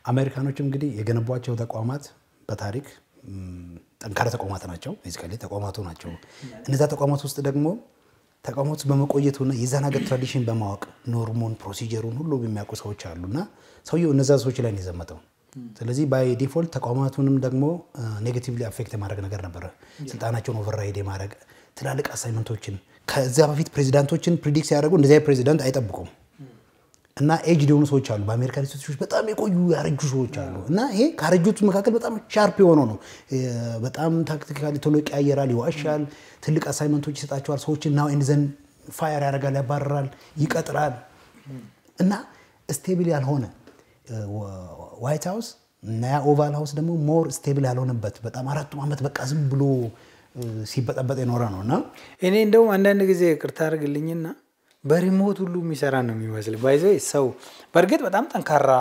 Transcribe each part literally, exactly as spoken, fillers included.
አሜሪካኖችም እንግዲህ የገነቧቸው ተቋማት በታሪክ ጠንካራ ተቋማት ናቸው ቤዚካሊ ተቋማቱ ናቸው እነዛ ተቋማት ውስጥ ደግሞ ተቋማቱ በመቆየቱና የዛን ሀገር ትራዲሽን በማወቅ ኖርሙን ፕሮሲጀሩን ሁሉ የሚያውቁ ሰዎች አሉና ሰውየው እነዛ ሰዎች ላይ ነው የዘመተው ስለዚህ ባይ ዲፎልት ተቋማቱንም ደግሞ ኔጌቲቭሊ አፌክት ማድረግ ነገር ነበር ስልጣናቸውን ኦቨርራይድ ማድረግ ትላልቅ አሳይመንቶችን ከዛ በፊት ፕሬዚዳንቶችን ፕሪዲክት ያደርጉ እንደዚህ ፕሬዚዳንት አይጠብቁም እና ኤጅ ዲሆኑ ሰዎች አሉ በአሜሪካ ኢንስቲትዩሽኖች በጣም የቆዩ ያረጁ ሰዎች አሉ እና ይሄ ካረጁት መካከል በጣም ሻርፕ የሆነ ነው በጣም ታክቲካሊ ቶሎ ቀያየራል ይዋሻል ትልቅ አሳይመንቶች ይሰጣቸዋል ሰዎችን ናው ኤንድ ዘን ፋየር ያደርጋል ያባረራል ይቀጥራል እና ስቴብል ያልሆነ ዋይት ሃውስ እና ኦቫል ሃውስ ደግሞ ሞር ስቴብል ያልሆነበት በጣም አራቱ አመት በቃ ዝም ብሎ ሲበጠበጥ የኖረ ነውና እኔ እንደው አንዳንድ ጊዜ ቅርታ አርግልኝና በሪሞት ሁሉ የሚሰራ ነው የሚመስል ባይዘይ ሰው በርግጥ በጣም ጠንካራ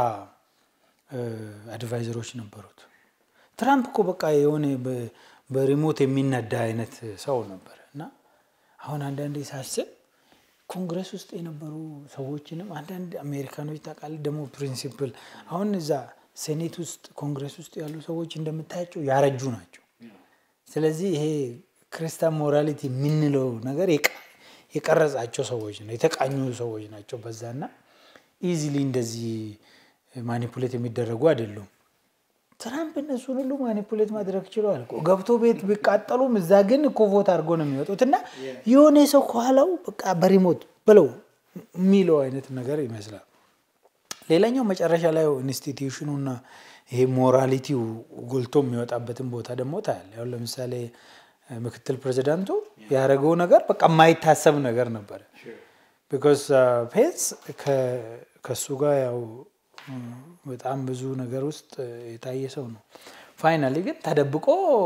አድቫይዘሮች ነበሩት ትራምፕ እኮ በቃ የሆነ በሪሞት የሚነዳ አይነት ሰው ነበርና አሁን አንዳንዴ ሳስብ ኮንግረስ ውስጥ የነበሩ ሰዎችንም አንዳንድ አሜሪካኖች ታቃል ደሞ ፕሪንሲፕል አሁን እዛ ሴኔት ውስጥ ኮንግረስ ውስጥ ያሉ ሰዎች እንደምታያቸው ያረጁ ናቸው ስለዚህ ይሄ ክርስቲያን ሞራሊቲ ምንለው ነገር የቀረጻቸው ሰዎች ነው የተቃኙ ሰዎች ናቸው በዛና ኢዚሊ እንደዚህ ማኒፑሌት የሚደረጉ አይደሉም ትራምፕ እነሱን ሁሉ ማኒፑሌት ማድረግ ይችላል እኮ ገብቶ ቤት ቢቃጠሉም እዛ ግን እኮ ቮት አድርጎ ነው የሚወጡትና የሆነ ሰው ኋላው በቃ በሪሞት ብለው ሚሎ አይነት ነገር ይመስላል ሌላኛው መጨረሻ ላይ ኢንስቲትዩሽኑና ይሄ ሞራሊቲው ጎልቶ የሚወጣበትን ቦታ ደግሞ ታያለ ያው ለምሳሌ ምክትል ፕሬዝዳንቱ ያረጋው ነገር በቃ ማይታሰብ ነገር ነበር because ፔንስ ከሱ ጋር ያው በጣም ብዙ ነገር ውስጥ የታየ ሰው ነው ፋይናሊ ግን ተደብቆ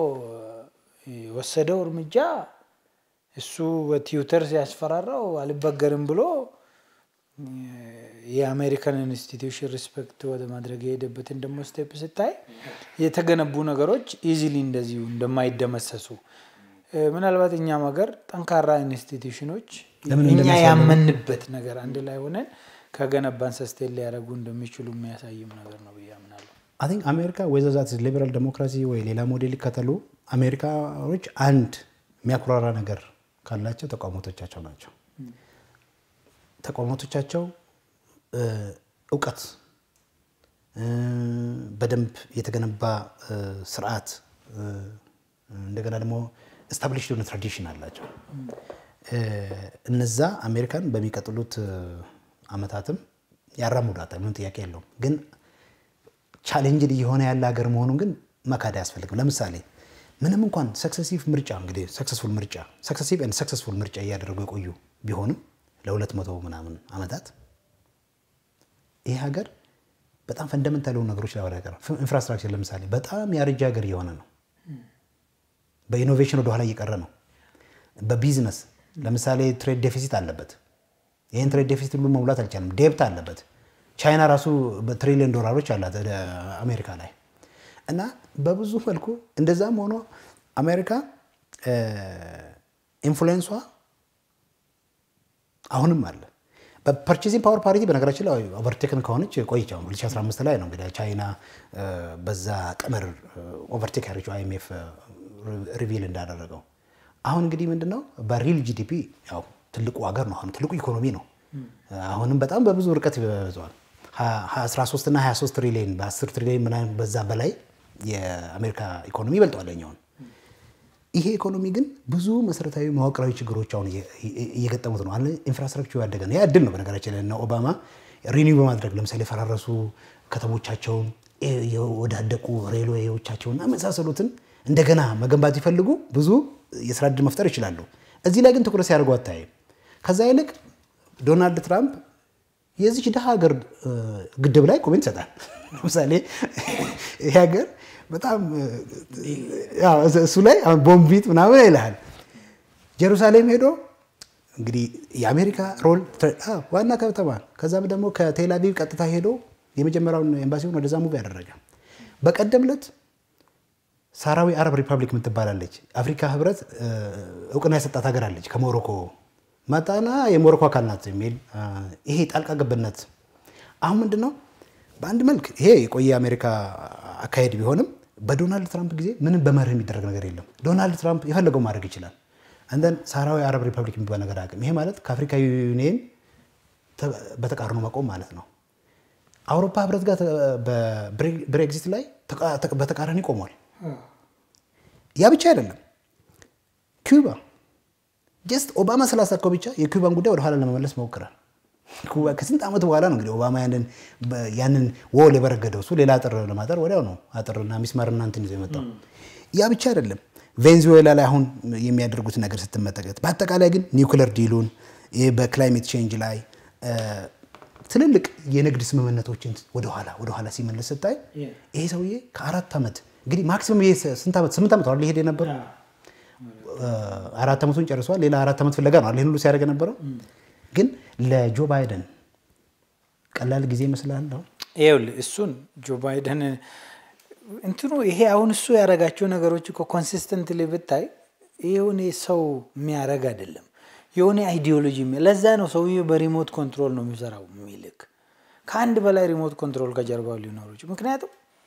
ወሰደው እርምጃ እሱ በትዊተር ሲያስፈራራው አልበገርም ብሎ የአሜሪካን ኢንስቲትዩሽን ሪስፔክት ወደ ማድረግ የሄደበትን ደሞ ስቴፕ ስታይ የተገነቡ ነገሮች ኢዚሊ እንደዚሁ እንደማይደመሰሱ ምናልባት እኛ ማገር ጠንካራ ኢንስቲትዩሽኖች እኛ ያመንበት ነገር አንድ ላይ ሆነን ከገነባን ሰስቴል ሊያረጉ እንደሚችሉ የሚያሳይም ነገር ነው በያምናለሁ I think America whether that is liberal democracy ወይ ሌላ ሞዴል ከተሉ አሜሪካኖች አንድ የሚያኩራራ ነገር ካላቸው ተቋሞቶቻቸው ናቸው ተቋሞቶቻቸው ዕውቀት በደንብ የተገነባ ስርዓት እንደገና ደግሞ established የሆነ ትራዲሽን አላቸው እነዛ አሜሪካን በሚቀጥሉት አመታትም ያራሙዳታል ምን ጥያቄ የለውም ግን ቻሌንጅ የሆነ ያለ ሀገር መሆኑን ግን መካዳ ያስፈልጋል ለምሳሌ ምንም እንኳን ሰክሰሲቭ ምርጫ እንግዲህ ሰክሰስፉል ምርጫ ሰክሰሲቭ and successful ምርጫ ያደረጉ የቆዩ ቢሆንም ለሁለት መቶ ምናምን አመታት ይሄ ሀገር በጣም ፈንዳሜንታል የሆኑ ነገሮች ላይ ወራቀረ ኢንፍራስትራክቸር ለምሳሌ በጣም ያረጀ ሀገር የሆነ ነው በኢኖቬሽን ወደ ኋላ እየቀረ ነው በቢዝነስ ለምሳሌ ትሬድ ዴፊሲት አለበት ይሄን ትሬድ ዴፊሲት ሁሉ መሙላት አልቻለም ዴብት አለበት ቻይና ራሱ በትሪሊየን ዶላሮች አላት አሜሪካ ላይ እና በብዙ መልኩ እንደዛም ሆኖ አሜሪካ ኢንፍሉዌንሷ አሁንም አለ በፐርቼዚንግ ፓወር ፓሪቲ በነገራችን ላይ ኦቨርቴክን ከሆነች ቆይቻው ሁለት ሺህ አስራ አምስት ላይ ነው እንግዲህ ቻይና በዛ ቀመር ኦቨርቴክ ያረችው አይኤምኤፍ ሪቪል እንዳደረገው አሁን እንግዲህ ምንድነው በሪል ጂዲፒ ያው ትልቁ ሀገር ነው አሁን ትልቁ ኢኮኖሚ ነው አሁንም በጣም በብዙ ርቀት ይበዛል አስራ ሶስት እና ሃያ ሶስት ትሪሊየን በ10 ትሪሊየን ምናምን በዛ በላይ የአሜሪካ ኢኮኖሚ ይበልጣለኛው ይሄ ኢኮኖሚ ግን ብዙ መሰረታዊ መዋቅራዊ ችግሮች አሁን እየገጠሙት ነው አለ ኢንፍራስትራክቸር ያደገ ነው ያድል ነው በነገራችን ላይ ኦባማ ሪኒው በማድረግ ለምሳሌ ፈራረሱ ከተሞቻቸውን ወዳደቁ ሬልዌዎቻቸውና መሳሰሉትን እንደገና መገንባት ይፈልጉ ብዙ የስራ ዕድል መፍጠር ይችላሉ እዚህ ላይ ግን ትኩረት ያደርጉ አታይ ከዛ ይልቅ ዶናልድ ትራምፕ የዚህ ደሃ ሀገር ግድብ ላይ ኮሜንት ሰጣል ለምሳሌ ይሄ ሀገር በጣም ያው እሱ ላይ ቦምቢት ምናምን ይላል ጀሩሳሌም ሄዶ እንግዲህ የአሜሪካ ሮል ዋና ከተማ ከዛም ደግሞ ከቴል አቪቭ ቀጥታ ሄዶ የመጀመሪያውን ኤምባሲውን ወደዛ ሙቭ ያደረገ በቀደምለት ሳራዊ አረብ ሪፐብሊክ ምትባላለች አፍሪካ ህብረት እውቅና የሰጣት ሀገር አለች ከሞሮኮ ማጣና የሞሮኮ አካል ናት የሚል ይሄ ጣልቃ ገብነት አሁን ምንድነው በአንድ መልክ ይሄ የቆየ አሜሪካ አካሄድ ቢሆንም በዶናልድ ትራምፕ ጊዜ ምንም በመርህ የሚደረግ ነገር የለም ዶናልድ ትራምፕ የፈለገው ማድረግ ይችላል እንደን ሳራዊ አረብ ሪፐብሊክ የሚባል ነገር አቅም ይሄ ማለት ከአፍሪካ ዩኒየን በተቃርኖ መቆም ማለት ነው አውሮፓ ህብረት ጋር በብሬግዚት ላይ በተቃራኒ ቆሟል ያ ብቻ አይደለም ኩባ ጀስት ኦባማ ስላሳከው ብቻ የኩባን ጉዳይ ወደ ኋላ ለመመለስ ሞክራል ኩባ ከስንት አመት በኋላ ነው እንግዲህ ኦባማ ያንን ያንን ወል የበረገደው ሱ ሌላ አጥር ለማጠር ወዲያው ነው አጥርና ሚስማርና እንትን ይዘው የመጣው ያ ብቻ አይደለም ቬንዙዌላ ላይ አሁን የሚያደርጉት ነገር ስትመጠቀት በአጠቃላይ ግን ኒውክሌር ዲሉን በክላይሜት ቼንጅ ላይ ትልልቅ የንግድ ስምምነቶችን ወደ ኋላ ወደ ኋላ ሲመለስ ስታይ ይሄ ሰውዬ ከአራት አመት እንግዲህ ማክሲመም ስንት አመት ስምንት አመት አይደል ይሄድ የነበረ አራት አመቱን ጨርሷል ሌላ አራት አመት ፍለጋ ነው አይደል ሁሉ ሲያደርግ የነበረው ግን ለጆ ባይደን ቀላል ጊዜ ይመስላል ነው ይሄው እሱን ጆ ባይደን እንትኑ ይሄ አሁን እሱ ያረጋቸው ነገሮች እኮ ኮንሲስተንትሊ ብታይ ይሄውን ሰው የሚያረጋ አይደለም የሆነ አይዲዮሎጂ ለዛ ነው ሰውዬው በሪሞት ኮንትሮል ነው የሚሰራው የሚልክ ከአንድ በላይ ሪሞት ኮንትሮል ከጀርባው ሊኖር ይችላል ምክንያቱም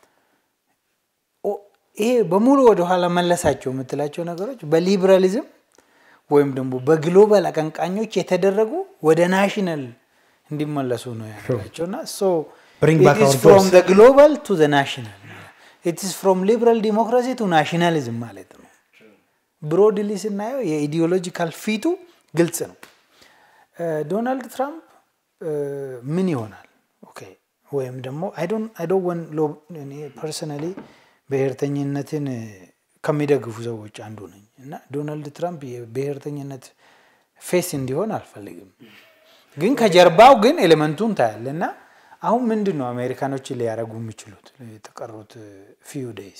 ይሄ በሙሉ ወደ ኋላ መለሳቸው የምትላቸው ነገሮች በሊበራሊዝም ወይም ደግሞ በግሎባል አቀንቃኞች የተደረጉ ወደ ናሽናል እንዲመለሱ ነው ያላቸውና so bring back it is our from doors. the global to the national it is from liberal democracy to nationalism ማለት ነው broadly ስናየው የኢዲዮሎጂካል ፊቱ ግልጽ ነው ዶናልድ ትራምፕ ምን ይሆናል ኦኬ ወይም ደግሞ i don't i don't want እኔ personally በህርተኝነትን ከሚደግፉ ሰዎች አንዱ ነኝ እና ዶናልድ ትራምፕ የብሔርተኝነት ፌስ እንዲሆን አልፈልግም ግን ከጀርባው ግን ኤሌመንቱን ታያለና አሁን ምንድነው አሜሪካኖች ሊያረጉ የሚችሉት የተቀሩት few days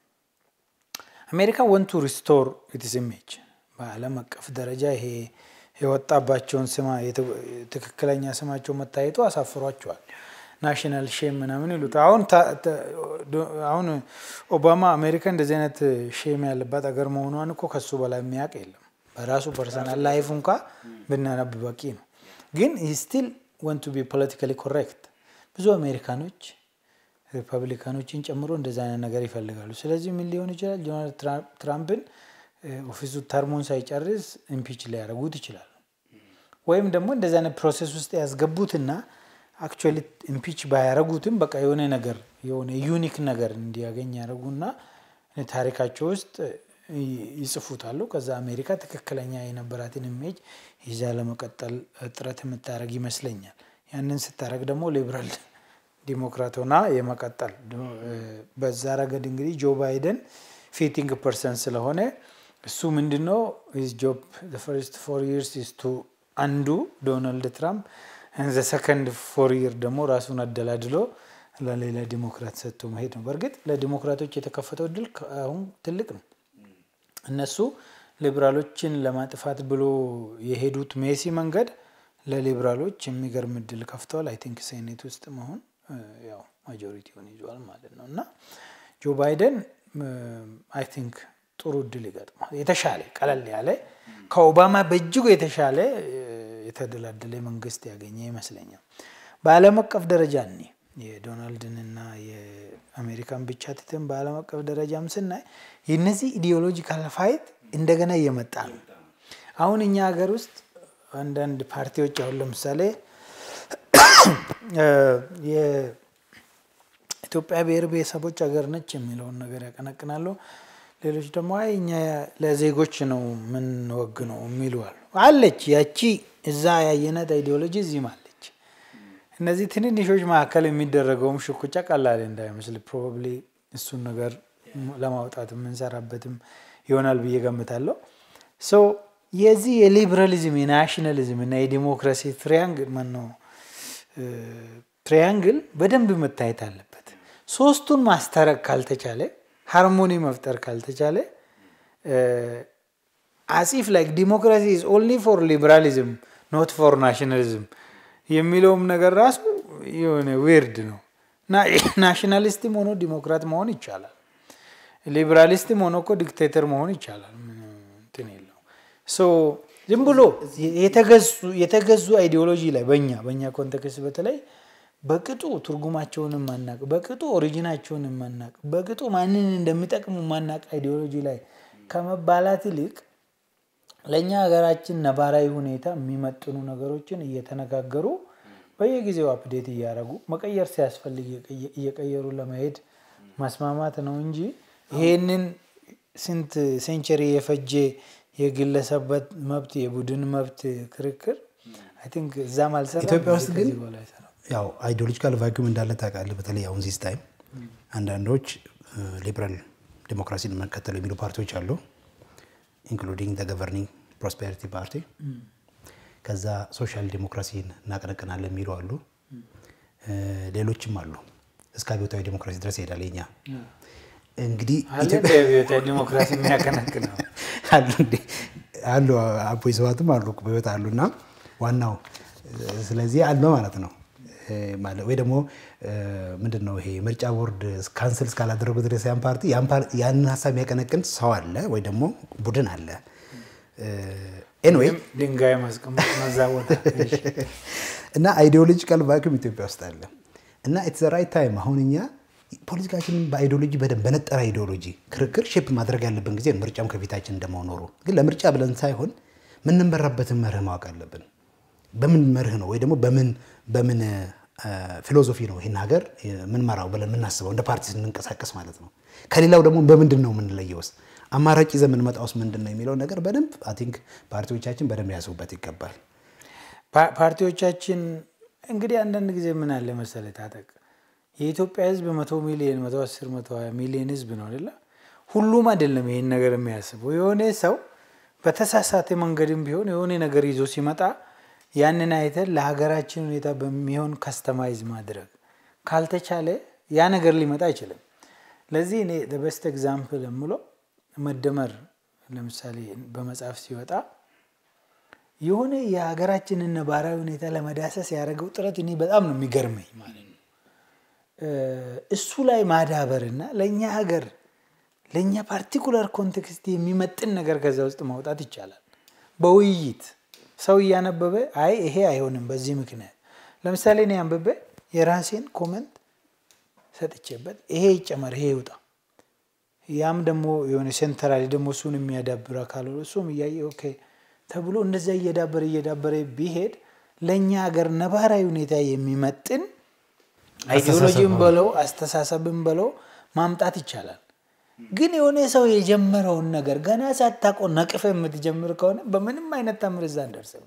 አሜሪካ want to restore its image በዓለም አቀፍ ደረጃ ይሄ የወጣባቸውን ስማ ትክክለኛ ስማቸው መታየቱ አሳፍሯቸዋል ናሽናል ሼም ምናምን ይሉት አሁን አሁን ኦባማ አሜሪካ እንደዚህ አይነት ሼም ያለባት አገር መሆኗን እኮ ከሱ በላይ የሚያውቅ የለም በራሱ ፐርሰናል ላይፍ እንኳን ብናነብ በቂ ነው ግን he still want to be politically correct ብዙ አሜሪካኖች ሪፐብሊካኖችን ጨምሮ እንደዛ አይነት ነገር ይፈልጋሉ ስለዚህ ምን ሊሆን ይችላል ዶናልድ ትራምፕን ኦፊሱ ተርሙን ሳይጨርስ ኢምፒች ሊያደርጉት ይችላል ወይም ደግሞ እንደዛ አይነት ፕሮሰስ ውስጥ ያስገቡትና actually impeach ባያረጉትም በቃ የሆነ ነገር የሆነ ዩኒክ ነገር እንዲያገኝ ያረጉና ታሪካቸው ውስጥ ይጽፉታሉ ከዛ አሜሪካ ትክክለኛ የነበራትን ኢሜጅ ይዛ ለመቀጠል ጥረት የምታረግ ይመስለኛል ያንን ስታረግ ደግሞ ሊበራል ዲሞክራቶና የመቀጠል በዛ ረገድ እንግዲህ ጆ ባይደን ፊቲንግ ፐርሰን ስለሆነ እሱ ምንድነው his job the first four years is to undo Donald Trump and the second four year ደግሞ ራሱን አደላድሎ ለሌላ ዲሞክራት ሰጥቶ መሄድ ነው በርግጥ ለዲሞክራቶች የተከፈተው ድል አሁን ትልቅ ነው እነሱ ሊበራሎችን ለማጥፋት ብሎ የሄዱት ሜሲ መንገድ ለሊበራሎች የሚገርም ድል ከፍቷል አይ ቲንክ ሴኔት ውስጥ መሆን ያው ማጆሪቲውን ይዟል ማለት ነውና ጆ ባይደን አይ ቲንክ ጥሩ ድል ይገጥማል የተሻለ ቀለል ያለ ከኦባማ በእጅጉ የተሻለ የተደላደለ መንግስት ያገኘ ይመስለኛል በዓለም አቀፍ ደረጃ ነው የዶናልድንና የአሜሪካን ብቻ ተተም በዓለም አቀፍ ደረጃም ስናይ የነዚህ ኢዲዮሎጂካል ፋይት እንደገና እየመጣ ነው አሁን እኛ ሀገር ውስጥ አንዳንድ ፓርቲዎች አሁን ለምሳሌ የኢትዮጵያ ብሔር ብሔረሰቦች ሀገር ነች የሚለውን ነገር ያቀነቅናሉ ሌሎች ደግሞ አይኛ ለዜጎች ነው ምን ወግ ነው የሚሉዋል አለች ያቺ እዛ ያየናት አይዲዮሎጂ እዚህ ማለች እነዚህ ትንንሾች ማከለ የሚደረገውም ሽኩቻ ቀላል እንዳይመስል probably እሱን ነገር ለማውጣት ምንሰራበትም ይሆናል ብዬ ገምታለሁ so የዚህ የሊበራሊዝም የናሽናሊዝም እና የዲሞክራሲ ትሪያንግል ማን ነው ትሪያንግል በደንብ መታየት አለበት ሶስቱን ማስተረክ ካልተቻለ ሃርሞኒ መፍጠር ካልተቻለ as if like democracy is only for liberalism not for nationalism የሚለውም ነገር ራሱ የሆነ ዊርድ ነው ናሽናሊስትም ሆኖ ዲሞክራት መሆን ይቻላል ሊበራሊስትም ሆኖ እኮ ዲክቴተር መሆን ይቻላል እንትን የለው so ዝም ብሎ የተገዙ የተገዙ አይዲዮሎጂ ላይ በእኛ በእኛ ኮንቴክስት በተለይ በቅጡ ትርጉማቸውንም ማናቅ በቅጡ ኦሪጂናቸውንም ማናቅ በቅጡ ማንን እንደሚጠቅሙ ማናቅ አይዲዮሎጂ ላይ ከመባላት ይልቅ ለኛ ሀገራችን ነባራዊ ሁኔታ የሚመጥኑ ነገሮችን እየተነጋገሩ በየጊዜው አፕዴት እያደረጉ መቀየር ሲያስፈልግ እየቀየሩ ለመሄድ ማስማማት ነው እንጂ ይሄንን ስንት ሴንቸሪ የፈጀ የግለሰብ መብት የቡድን መብት ክርክር አይ ቲንክ እዛም አልሰራም ኢትዮጵያ ውስጥ ግን ያው አይዲዮሎጂካል ቫክዩም እንዳለ ታውቃለህ በተለይ አሁን ዚስ ታይም አንዳንዶች ሊበራል ዲሞክራሲን መከተል የሚሉ ፓርቲዎች አሉ including the governing prosperity party ከዛ ሶሻል ዲሞክራሲን እናቀነቅናለን የሚሉ አሉ ሌሎችም አሉ እስከ አብዮታዊ ዲሞክራሲ ድረስ ይሄዳል የኛ እንግዲህ ኢትዮጵያ አብዮታዊ ዲሞክራሲ የሚያቀነቅነው አሉ እንዴ አሉ አቦይ ሰዋትም አሉ በህይወት አሉና ዋናው ስለዚህ አለ ማለት ነው ማለት ወይ ደግሞ ምንድነው ይሄ ምርጫ ቦርድ ካንሰል ስካላደረጉ ድረስ ያን ፓርቲ ያን ሐሳብ የሚያቀነቅን ሰው አለ ወይ ደግሞ ቡድን አለ anyway ድንጋይ ማስቀመጥ ማዛወታ እና አይዲዮሎጂካል ቫክዩም ኢትዮጵያ ውስጥ አለ እና it's the right time አሁንኛ ፖለቲካችንን በአይዲዮሎጂ በደንብ በነጠረ አይዲዮሎጂ ክርክር ሼፕ ማድረግ ያለብን ጊዜ ምርጫም ከፊታችን እንደማኖሩ ግን ለምርጫ ብለን ሳይሆን ምን እንበረበትን መርህ ማወቅ አለብን በምን መርህ ነው ወይ ደግሞ በምን በምን ፊሎሶፊ ነው ይሄን ሀገር ምን ማራው ብለን ምናስበው እንደ ፓርቲ እንንቀሳቀስ ማለት ነው ከሌላው ደግሞ በምንድነው ምን ለየውስ አማራጭ ዘመን መጣውስ ምንድነው የሚለው ነገር በደንብ አይ ቲንክ ፓርቲዎቻችን በደንብ ያስቡበት ይገባል ፓርቲዎቻችን እንግዲህ አንዳንድ ጊዜ ምን አለ መሰለህ ታጠቅ የኢትዮጵያ ህዝብ መቶ ሚሊዮን መቶ አስር መቶ ሃያ ሚሊዮን ህዝብ ነው አይደል ሁሉም አይደለም ይሄን ነገር የሚያስበው የሆነ ሰው በተሳሳተ መንገድም ቢሆን የሆነ ነገር ይዞ ሲመጣ ያንን አይተን ለሀገራችን ሁኔታ በሚሆን ከስተማይዝ ማድረግ ካልተቻለ ያ ነገር ሊመጣ አይችልም ለዚህ እኔ the best example እምለው መደመር ለምሳሌ በመጽሐፍ ሲወጣ የሆነ የሀገራችንን ነባራዊ ሁኔታ ለመዳሰስ ያደረገው ጥረት እኔ በጣም ነው የሚገርመኝ ማለት ነው እሱ ላይ ማዳበርና ለኛ ሀገር ለኛ ፓርቲኩላር ኮንቴክስት የሚመጥን ነገር ከዛ ውስጥ ማውጣት ይቻላል በውይይት ሰው ያነበበ አይ ይሄ አይሆንም በዚህ ምክንያት ለምሳሌ እኔ አንብቤ የራሴን ኮሜንት ሰጥቼበት ይሄ ይጨመር ይሄ ይውጣ ያም ደሞ የሆነ ሴንትራሊ ደሞ እሱን የሚያዳብር አካል እሱም ይያየ ኦኬ ተብሎ እንደዛ እየዳበረ እየዳበረ ቢሄድ ለኛ ሀገር ነባራዊ ሁኔታ የሚመጥን አይዲዮሎጂም በለው አስተሳሰብም በለው ማምጣት ይቻላል ግን የሆነ ሰው የጀመረው ነገር ገና ሳታቆ ነቅፈ የምትጀምር ከሆነ በምንም አይነት ተምርዛ እንደርሰም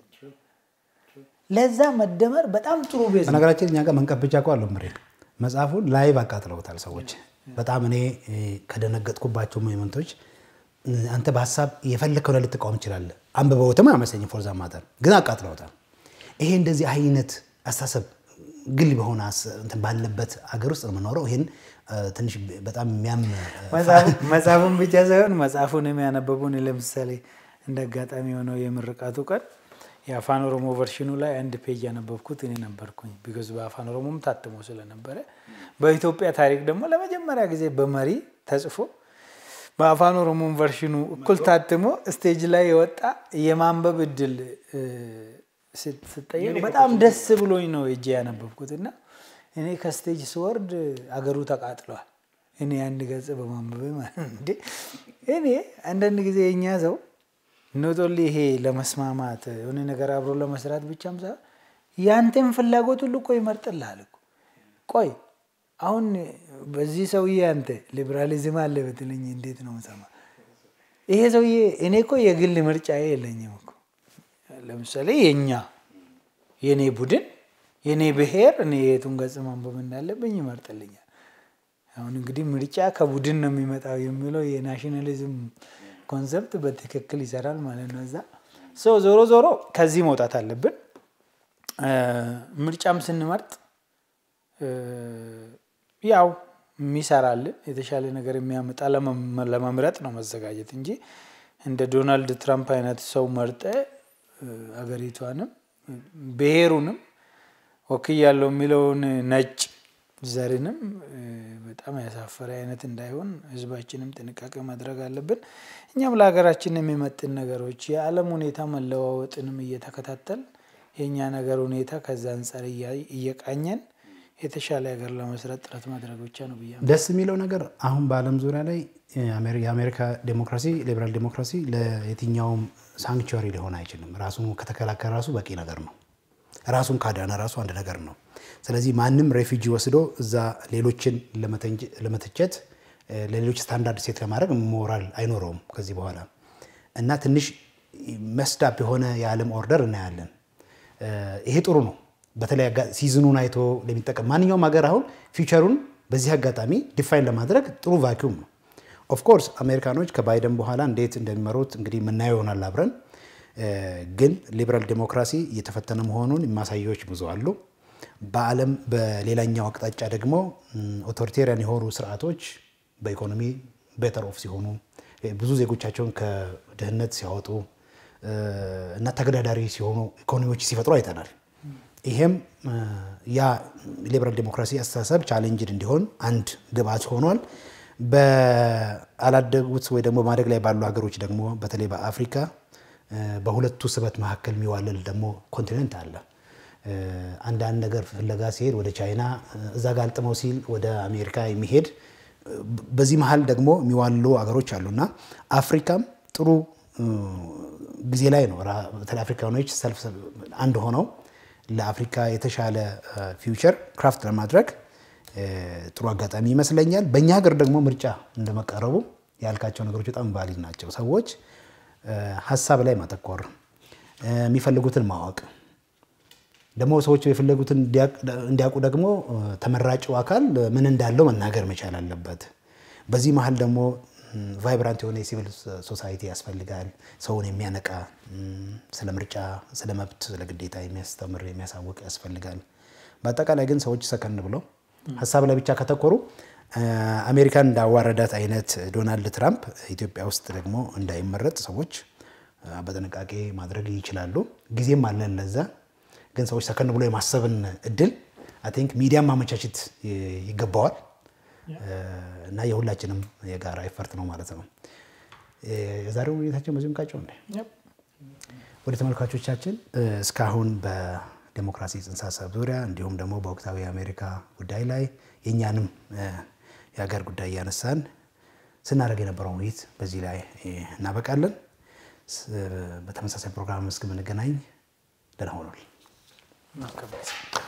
ለዛ መደመር በጣም ጥሩ ቤት ነው ነገራችን እኛ ጋር መንቀፍ ብቻ ቋለው ምሬ መጽሐፉን ላይቭ አቃጥለውታል ሰዎች በጣም እኔ ከደነገጥኩባቸው ሞመንቶች አንተ በሐሳብ የፈለከው ልትቆም ይችላል አንበበውተም አመሰኝ ፎር ዛ ማተር ግን አቃጥለውታል ይሄ እንደዚህ አይነት አስተሳሰብ ግል በሆነ እንትን ባለበት ሀገር ውስጥ ነው የምኖረው ይሄን ትንሽ በጣም የሚያም መጽሐፉን ብቻ ሳይሆን መጽሐፉን የሚያነበቡን ለምሳሌ እንደጋጣሚ ሆኖ የምርቃቱ ቀን የአፋን ኦሮሞ ቨርሽኑ ላይ አንድ ፔጅ ያነበብኩት እኔ ነበርኩኝ because በአፋን ኦሮሞም ታትሞ ስለነበረ በኢትዮጵያ ታሪክ ደግሞ ለመጀመሪያ ጊዜ በመሪ ተጽፎ በአፋን ኦሮሞ ቨርሽኑ እኩል ታትሞ ስቴጅ ላይ የወጣ የማንበብ እድል ስትጠየቅ በጣም ደስ ብሎኝ ነው እጄ ያነበብኩትና እኔ ከስቴጅ ስወርድ አገሩ ተቃጥሏል እኔ አንድ ገጽ በማንበብ ማለት እንዴ እኔ አንዳንድ ጊዜ የኛ ሰው ኖቶሊ ይሄ ለመስማማት የሆነ ነገር አብሮ ለመስራት ብቻም ሳ ያንተም ፍላጎት ሁሉ ቆይ መርጥልሃል እኮ ቆይ አሁን በዚህ ሰውዬ አንተ ሊበራሊዝም አለ በትልኝ እንዴት ነው መሰማ ይሄ ሰውዬ እኔ እኮ የግል ምርጫዬ የለኝም እኮ ለምሳሌ የኛ የኔ ቡድን የኔ ብሄር እኔ የቱን ገጽ ማንበብ እንዳለብኝ ይመርጥልኛል አሁን እንግዲህ ምርጫ ከቡድን ነው የሚመጣው የሚለው የናሽናሊዝም ኮንሰፕት በትክክል ይሰራል ማለት ነው እዛ ሶ ዞሮ ዞሮ ከዚህ መውጣት አለብን ምርጫም ስንመርጥ ያው ሚሰራል የተሻለ ነገር የሚያመጣ ለመምረጥ ነው መዘጋጀት እንጂ እንደ ዶናልድ ትራምፕ አይነት ሰው መርጠ አገሪቷንም ብሄሩንም ወክያለው የሚለውን ነጭ ዘርንም በጣም ያሳፈረ አይነት እንዳይሆን ህዝባችንም ጥንቃቄ ማድረግ አለብን እኛም ለሀገራችን የሚመጥን ነገሮች የዓለም ሁኔታ መለዋወጥንም እየተከታተል የኛ ነገር ሁኔታ ከዛ አንፃር እየቃኘን የተሻለ ሀገር ለመስራት ጥረት ማድረግ ብቻ ነው ብያ ደስ የሚለው ነገር አሁን በአለም ዙሪያ ላይ የአሜሪካ ዲሞክራሲ ሊበራል ዲሞክራሲ ለየትኛውም ሳንክቹሪ ሊሆን አይችልም ራሱን ከተከላከለ ራሱ በቂ ነገር ነው ራሱን ካዳና ራሱ አንድ ነገር ነው ስለዚህ ማንንም ሬፊጂ ወስዶ እዛ ሌሎችን ለመተቸት ለሌሎች ስታንዳርድ ሴት ለማድረግ ሞራል አይኖርም ከዚህ በኋላ እና ትንሽ መስዳብ የሆነ የዓለም ኦርደር እናያለን ይሄ ጥሩ ነው በተለይ ሲዝኑን አይቶ ለሚጠቀም ማንኛውም ሀገር አሁን ፊውቸሩን በዚህ አጋጣሚ ዲፋይን ለማድረግ ጥሩ ቫኪዩም ነው ኦፍ ኮርስ አሜሪካኖች ከባይደን በኋላ እንዴት እንደሚመሩት እንግዲህ ምናየው ይሆናል አብረን ግን ሊበራል ዲሞክራሲ እየተፈተነ መሆኑን ማሳያዎች ብዙ አሉ በአለም በሌላኛው አቅጣጫ ደግሞ ኦቶሪቴሪያን የሆኑ ስርዓቶች በኢኮኖሚ ቤተር ኦፍ ሲሆኑ ብዙ ዜጎቻቸውን ከድህነት ሲያወጡ እና ተገዳዳሪ ሲሆኑ ኢኮኖሚዎች ሲፈጥሩ አይተናል ይሄም ያ ሊበራል ዲሞክራሲ አስተሳሰብ ቻሌንጅድ እንዲሆን አንድ ግብአት ሆኗል በአላደጉት ወይ ደግሞ ማደግ ላይ ባሉ ሀገሮች ደግሞ በተለይ በአፍሪካ በሁለቱ ስበት መካከል የሚዋለል ደግሞ ኮንቲኔንት አለ አንድ አንድ ነገር ፍለጋ ሲሄድ ወደ ቻይና እዛ ጋር አልጥመው ሲል ወደ አሜሪካ የሚሄድ በዚህ መሃል ደግሞ የሚዋሉ ሀገሮች አሉና አፍሪካም ጥሩ ጊዜ ላይ ነው በተለይ አፍሪካኖች ሰልፍ አንድ ሆነው ለአፍሪካ የተሻለ ፊውቸር ክራፍት ለማድረግ ጥሩ አጋጣሚ ይመስለኛል በእኛ ሀገር ደግሞ ምርጫ እንደመቀረቡ ያልካቸው ነገሮች በጣም ቫሊድ ናቸው ሰዎች ሐሳብ ላይ ማተኮር የሚፈልጉትን ማወቅ ደግሞ ሰዎች የፈለጉትን እንዲያቁ ደግሞ ተመራጭው አካል ምን እንዳለው መናገር መቻል አለበት በዚህ መሃል ደግሞ ቫይብራንት የሆነ ሲቪል ሶሳይቲ ያስፈልጋል ሰውን የሚያነቃ ስለ ምርጫ ስለ መብት ስለ ግዴታ የሚያስተምር የሚያሳውቅ ያስፈልጋል በአጠቃላይ ግን ሰዎች ሰከን ብለው ሐሳብ ላይ ብቻ ከተኮሩ አሜሪካን እንዳዋረዳት አይነት ዶናልድ ትራምፕ ኢትዮጵያ ውስጥ ደግሞ እንዳይመረጥ ሰዎች በጥንቃቄ ማድረግ ይችላሉ ጊዜም አለ ለዛ ግን ሰዎች ሰከን ብለው የማሰብን እድል አይ ቲንክ ሚዲያ ማመቻቸት ይገባዋል እና የሁላችንም የጋራ ኤፈርት ነው ማለት ነው የዛሬው ውይይታችን በዚህም ቃጭው እንደ ወደ ተመልካቾቻችን እስካሁን በዲሞክራሲ ጽንሰ ሐሳብ ዙሪያ እንዲሁም ደግሞ በወቅታዊ አሜሪካ ጉዳይ ላይ የኛንም የሀገር ጉዳይ ያነሳን ስናደርግ የነበረው ውይይት በዚህ ላይ እናበቃለን በተመሳሳይ ፕሮግራም እስከምንገናኝ ደህና ሁኑልኝ